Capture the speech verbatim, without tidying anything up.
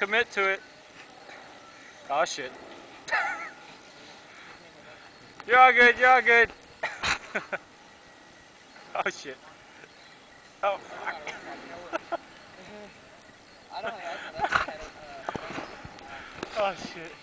commit to it. Oh shit. You're all good, you're all good. Oh shit. Oh fuck. Oh shit.